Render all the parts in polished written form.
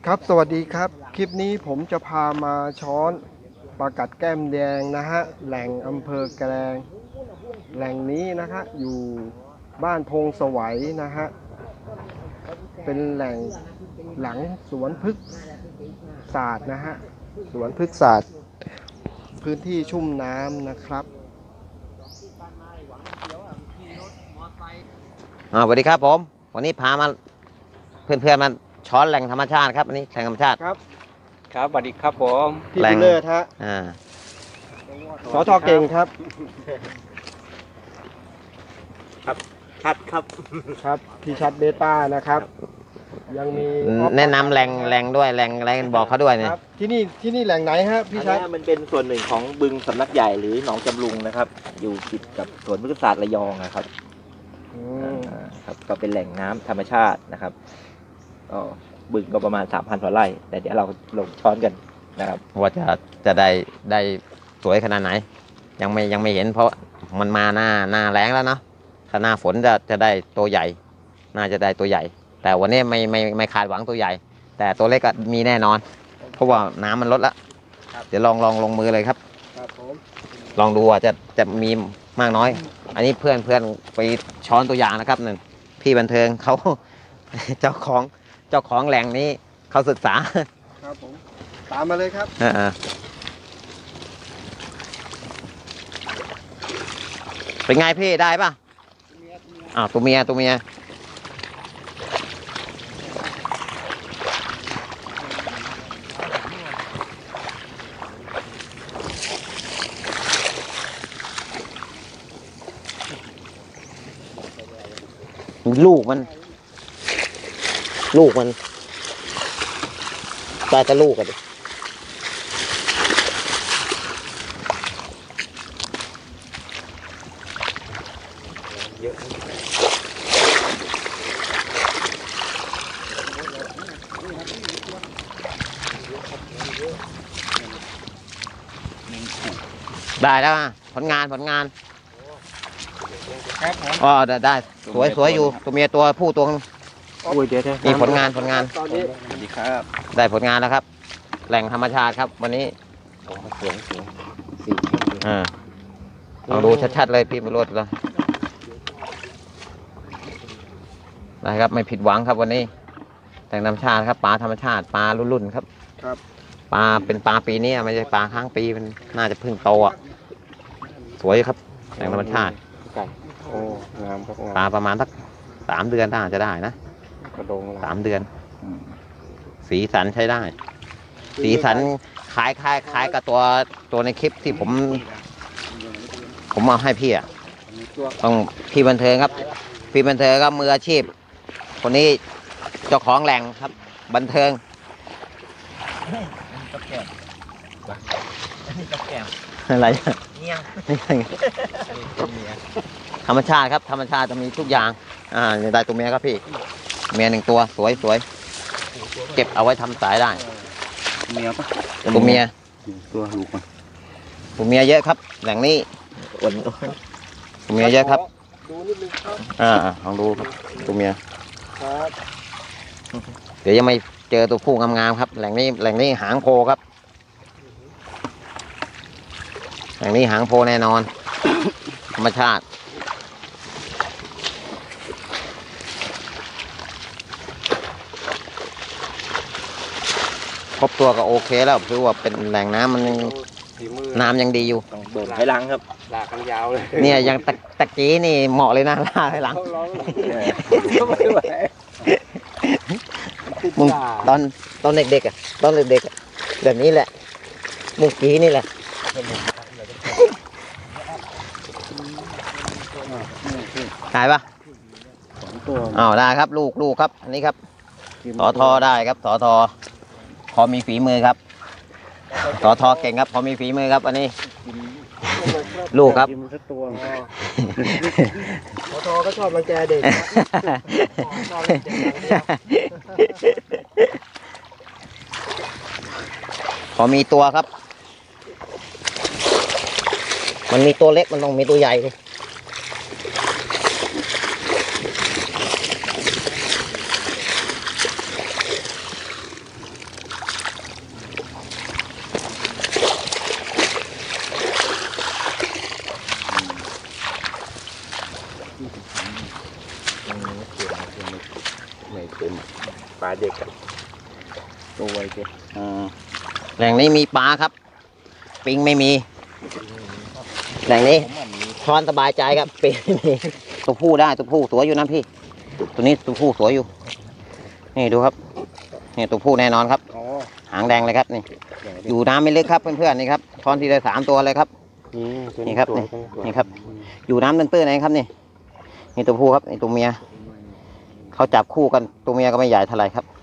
ครับสวัสดีครับคลิปนี้ผมจะพามาช้อนปลากัดแก้มแดงนะฮะแหล่งอำเภอแกลงแหล่งนี้นะฮะอยู่บ้านพงสวัยนะฮะเป็นแหล่งหลังสวนพฤกษศาสตร์นะฮะสวนพฤกษศาสตร์พื้นที่ชุ่มน้ำนะครับสวัสดีครับผมวันนี้พามาเพื่อนๆมาช้อนแหล่งธรรมชาติครับอันนี้แหล่งธรรมชาติครับครับสวัสดีครับผมพี่บุญเลิศฮะสทเก่งครับชัดครับครับพี่ชัดเบต้านะครับยังมีแนะนำแหล่งด้วยแหล่งบอกเขาด้วยเนี่ยที่นี่แหล่งไหนฮะพี่ชัดมันเป็นส่วนหนึ่งของบึงสำนักใหญ่หรือหนองจำลุงนะครับอยู่ติดกับสวนพฤกษศาสตร์ระยองนะครับครับก็เป็นแหล่งน้ำธรรมชาตินะครับก็บึงก็ประมาณ 3,000 กว่าไร่แต่เดี๋ยวเราลงช้อนกันนะครับว่าจะได้สวยขนาดไหนยังไม่เห็นเพราะมันมาหน้าแล้งแล้วเนาะถ้าหน้าฝนจะได้ตัวใหญ่น่าจะได้ตัวใหญ่แต่วันนี้ไม่คาดหวังตัวใหญ่ แต่ตัวเล็กก็มีแน่นอนเพราะว่าน้ำมันลดแล้วเดี๋ยวลองลงมือเลยครับลองดูว่าจะมีมากน้อยอันนี้เพื่อนไปช้อนตัวอย่างนะครับนั่นพี่บันเทิงเขา เจ้าของแหล่งนี้เขาศึกษาครับผมตามมาเลยครับเป็นไงพี่ได้ป่ะตัวเมียลูกมันได้แต่ลูกกันดิเยอะได้แล้วผลงานครับผมอ๋อได้สวยอยู่ตัวเมียตัวผู้ตัวเดี๋ยวมีผลงานตอนนี้สวัสดีครับได้ผลงานแล้วครับแหล่งธรรมชาติครับวันนี้เสียงสีลองดูชัดๆเลยพี่มาลดเลยนะครับไม่ผิดหวังครับวันนี้แหล่งธรรมชาติครับปลาธรรมชาติปลารุ่นครับปลาเป็นปลาปีนี้ไม่ใช่ปลาค้างปีมันน่าจะเพิ่งโตสวยครับแหล่งธรรมชาติโอ้งามครับปลาประมาณสัก3 เดือนน่าจะได้นะ3 เดือนสีสันใช้ได้สีสันคล้ายกับตัวในคลิปที่ผมเอาให้พี่ต้องพี่บันเทิงครับพี่บันเทิงก็มืออาชีพคนนี้เจ้าของแหล่งครับบันเทิงอะไรเนี่ยธรรมชาติครับธรรมชาติจะมีทุกอย่างได้ตัวเมียครับพี่เมีย1 ตัวสวยเก็บเอาไว้ทำสายได้เมียปะตัวเมียตัวลูกมันตัวเมียเยอะครับแหล่งนี้ตัวเมียเยอะครับดูนิดนึงครับลองดูครับตัวเมียครับเดี๋ยวยังไม่เจอตัวผู้งามๆครับแหล่งนี้หางโพครับแหล่งนี้หางโพแน่นอนธรรมชาติครบตัวก็โอเคแล้วคือว่าเป็นแหล่งน้ำมันน้ำยังดีอยู่โดดหลายหลังครับลากกันยาวเลยเนี่ยยังตะกี้นี่เหมาะเลยนะลากหลังมึงตอนเด็กๆตอนเด็กๆแบบนี้แหละมุกกี้นี่แหละได้ปะได้ครับลูกครับอันนี้ครับสอทอได้ครับสอทอพอมีฝีมือครับสอทอเก่งครับพอมีฝีมือครับอันนี้ลูกครับสอทอก็ชอบรังแกเด็กพอมีตัวครับมันมีตัวเล็กมันต้องมีตัวใหญ่เลยคเป็นปลาเด็กตัวไวเกินแหล่งนี้มีปลาครับ ปิงไม่มี แหล่งนี้ช้อนสบายใจครับปิงไม่มีตัวผู้ได้ตัวผู้สวยอยู่นะพี่ ตัวนี้ตัวผู้สวยอยู่ นี่ดูครับนี่ตัวผู้แน่นอนครับอ๋อหางแดงเลยครับนี่อยู่น้ำไม่ลึกครับเพื่อนๆนี่ครับช้อนทีละ3 ตัวเลยครับ นี่ครับนี่ครับ อยู่น้ำตื้นๆเองครับนี่นี่ตัวผู้ครับนี่ตัวเมียเขาจับคู่กันตัวเมียก็ไม่ใหญ่เท่าไหร่ครับ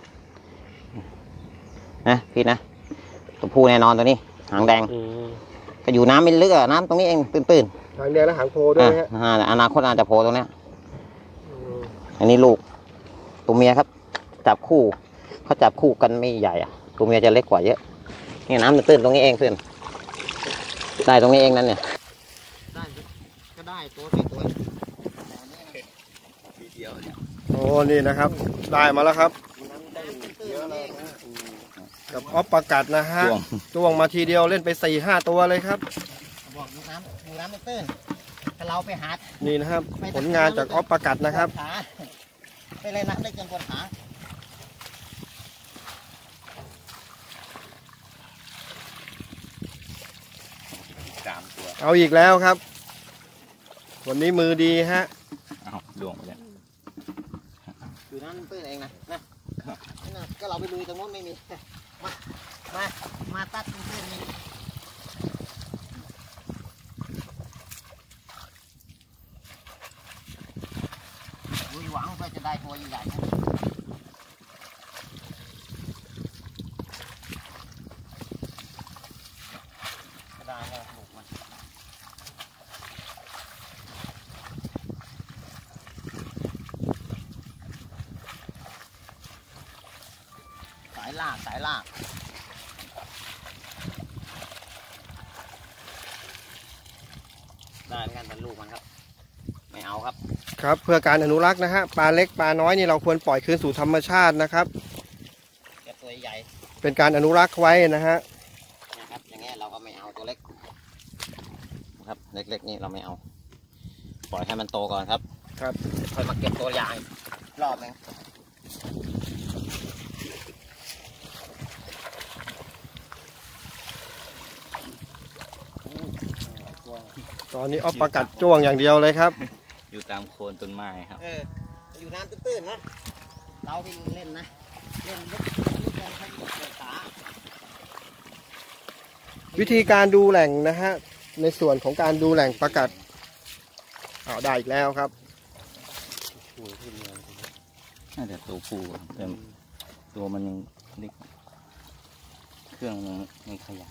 นะพี่นะตัวผู้แน่นอนตัวนี้หางแดงก็อยู่น้ำไม่ลึกอะน้ำตรงนี้เองตื้นหางแดงและหางโพด้วยนะฮะอนาคตอาจจะโผล่ตรงเนี้ยอันนี้ลูกตัวเมียครับ จับคู่เขาจับคู่กันไม่ใหญ่อะตัวเมียจะเล็กกว่าเยอะนี่น้ำตื้นตรงนี้เองเพื่อนได้ตรงนี้เองนั่นเนี่ยได้ก็ได้ตัว4 ตัวโอ้นี่นะครับได้มาแล้วครับกับออฟประกัดนะฮะจ้วงมาทีเดียวเล่นไป4-5 ตัวเลยครับบอกอยู่น้ำไม่ตื้นถ้าเราไปหานี่นะครับผลงานจากออฟประกัดนะครับไปเลยน้ำได้จนปวดขา 3 ตัวเอาอีกแล้วครับ วันนี้มือดีฮะอ้าวล่วงไปแล้วอยู่น้ำตื้นเองนะนะก็เราไปลุยตรงนู้นไม่มีมาตัดตื้นนี่ลุยหวังเพื่อจะได้ตัวใหญ่ๆก็ได้แล้วลูกมันสายลากได้กันเป็นลูกมันครับไม่เอาครับครับเพื่อการอนุรักษ์นะฮะปลาเล็กปลาน้อยนี่เราควรปล่อยคืนสู่ธรรมชาตินะครับเก็บตัวใหญ่เป็นการอนุรักษ์ไว้นะฮะนะครับอย่างเงี้ยเราก็ไม่เอาตัวเล็กครับเล็กๆนี่เราไม่เอาปล่อยให้มันโตก่อนครับครับค่อยมาเก็บตัวใหญ่รอบนึงตอนนี้ออฟประกัดจ้วงอย่างเดียวเลยครับอยู่ตามโคนต้นไม้ครับอยู่น้ำตื้นๆนะเราไปเล่นนะเล่นลึกลงให้เกิดขาวิธีการดูแหล่งนะฮะในส่วนของการดูแหล่งประกัดเอาได้อีกแล้วครับน่าจะตัวผู้แต่ตัวมันยังเล็กเครื่องมันยังขยาย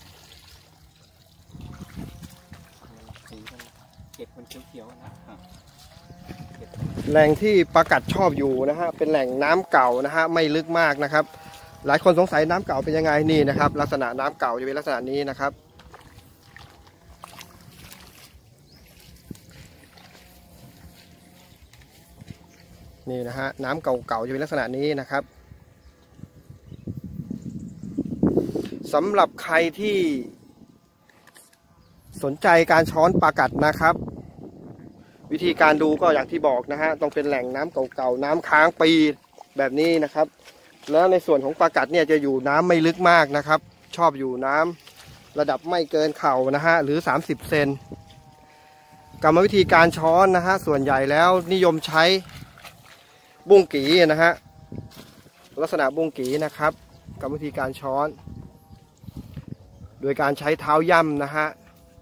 เก็บมันเขียวๆนะครับแหล่งที่ประกัดชอบอยู่นะฮะเป็นแหล่งน้ำเก่านะฮะไม่ลึกมากนะครับ หลายคนสงสัยน้ำเก่าเป็นยังไงนี่นะครับ ลักษณะน้ำเก่าจะเป็นลักษณะนี้นะครับนี่นะฮะน้ำเก่าๆจะเป็นลักษณะนี้นะครับสำหรับใครที่สนใจการช้อนประกัดนะครับ วิธีการดูก็อย่างที่บอกนะฮะต้องเป็นแหล่งน้ำเก่าๆน้ำค้างปีแบบนี้นะครับแล้วในส่วนของประกัดเนี่ยจะอยู่น้ำไม่ลึกมากนะครับชอบอยู่น้ำระดับไม่เกินเข่านะฮะหรือ30 เซนกรรมวิธีการช้อนนะฮะส่วนใหญ่แล้วนิยมใช้บุ้งกีนะฮะลักษณะบุ้งกีนะครับกรรมวิธีการช้อนโดยการใช้เท้าย่ำนะฮะ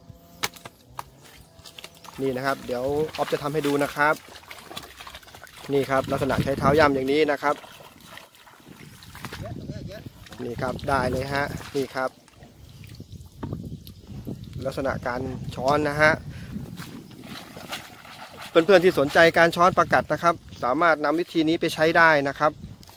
นี่นะครับเดี๋ยวออฟจะทำให้ดูนะครับนี่ครับลักษณะใช้เท้าย่ำอย่างนี้นะครับนี่ครับได้เลยฮะนี่ครับลักษณะการช้อนนะฮะเพื่อนๆที่สนใจการช้อนประกัดนะครับสามารถนำวิธีนี้ไปใช้ได้นะครับ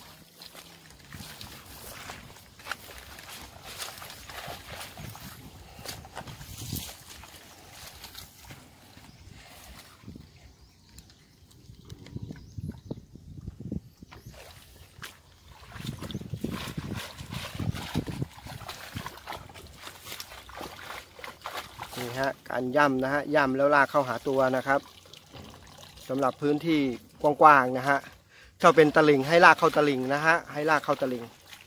นี่ฮะการย่ำนะฮะย่ำแล้วลากเข้าหาตัวนะครับสำหรับพื้นที่กว้างๆนะฮะถ้าเป็นตลิ่งให้ลากเข้าตลิ่งนะฮะให้ลากเข้าตลิ่ง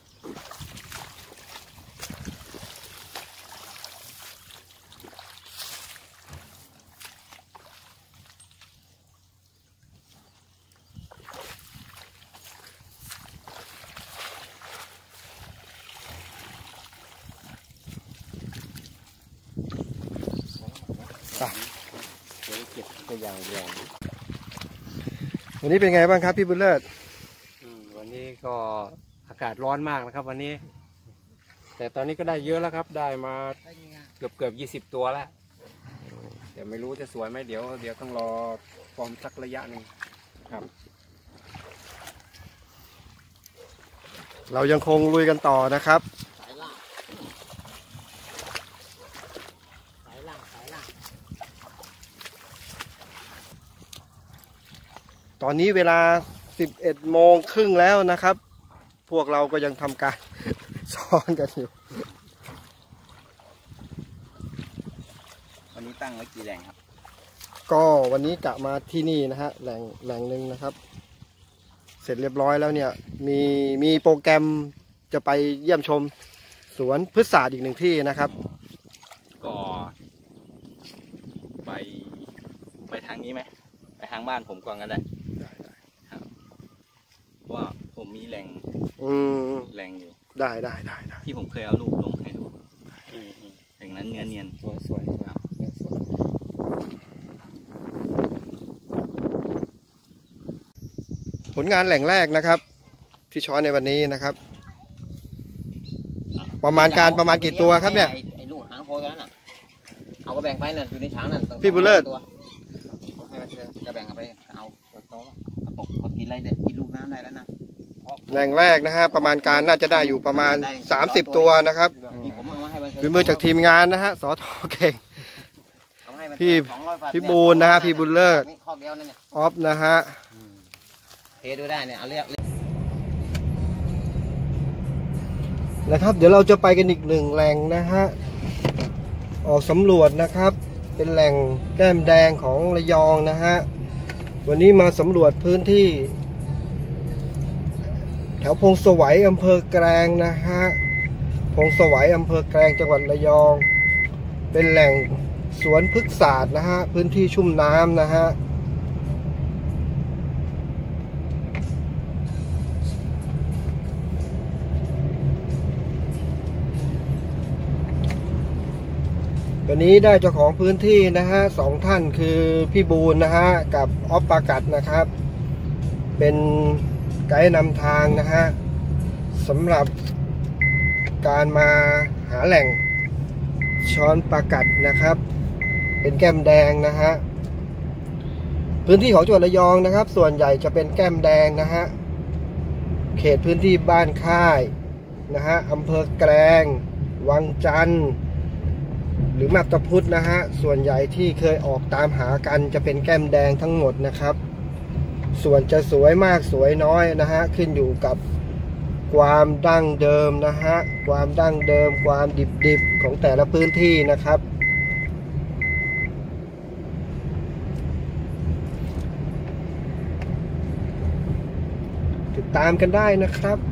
เก็บตัวอย่างเดียววันนี้เป็นไงบ้างครับพี่บุญเลิศวันนี้ก็อากาศร้อนมากนะครับวันนี้ แต่ตอนนี้ก็ได้เยอะแล้วครับได้มาเกือบ20 ตัวแล้วเดี๋ยวไม่รู้จะสวยไหมเดี๋ยวต้องรอฟอร์มสักระยะหนึ่งครับเรายังคงลุยกันต่อนะครับตอนนี้เวลา 11:30 แล้วนะครับพวกเราก็ยังทำการ ช้อนกันอยู่วันนี้ตั้งไว้กี่แหล่งครับก็วันนี้กะมาที่นี่นะฮะแหล่งหนึ่งนะครับ เสร็จเรียบร้อยแล้วเนี่ยมีโปรแกรมจะไปเยี่ยมชมสวนพฤกษศาสตร์อีกหนึ่งที่นะครับก็ไปทางนี้ไหมไปทางบ้านผมก่อนก็ได้ครับเพราะว่าผมมีแหล่งอยู่ได้ที่ผมเคยเอารูปลงให้ดูอย่างนั้นเนื้อเนียนสวยครับผลงานแหล่งแรกนะครับ ที่ช้อนในวันนี้นะครับ ประมาณกี่ตัวครับเนี่ยไอ้ลูกหางโพกันน่ะเอาก็แบ่งไปนั่นอยู่ในช้างนั่นพี่บุญเลิศให้มันจะแบ่งเอาไปเอาโตแล้วตกกินอะไรเด็ดกินลูกน้ำได้แล้วนะแหล่งแรกนะฮะประมาณการน่าจะได้อยู่ประมาณ30 ตัวนะครับผมเอามาให้มันฝีมือจากทีมงานนะฮะสทเก่งเอามาให้มันพี่ 200 บาทพี่บูลนะฮะพี่บุญเลิศนี่ข้อเดียวนั่นเนี่ยออฟนะฮะเทดูได้เนี่ยเอาเรียกนะครับเดี๋ยวเราจะไปกันอีกหนึ่งแหล่งนะฮะออกสำรวจนะครับ เป็นแหล่งแก้มแดงของระยองนะฮะวันนี้มาสำรวจพื้นที่ แถวพงสวัยอำเภอแกลงนะฮะพงสวัยอำเภอแกลงจังหวัดระยอง เป็นแหล่งสวนพฤกษศาสตร์นะฮะพื้นที่ชุ่มน้ำนะฮะวันนี้ได้เจ้าของพื้นที่นะฮะ2 ท่านคือพี่บูลนะฮะกับออฟปากัดนะครับเป็นไกด์นำทางนะฮะสำหรับการมาหาแหล่งช้อนปากัดนะครับเป็นแก้มแดงนะฮะพื้นที่ของจังหวัดระยองนะครับส่วนใหญ่จะเป็นแก้มแดงนะฮะเขตพื้นที่บ้านค่ายนะฮะอำเภอแกลงวังจันทร์หรือมาบตาพุธนะฮะส่วนใหญ่ที่เคยออกตามหากันจะเป็นแก้มแดงทั้งหมดนะครับส่วนจะสวยมากสวยน้อยนะฮะขึ้นอยู่กับความดั้งเดิมนะฮะความดั้งเดิมความดิบๆของแต่ละพื้นที่นะครับติดตามกันได้นะครับ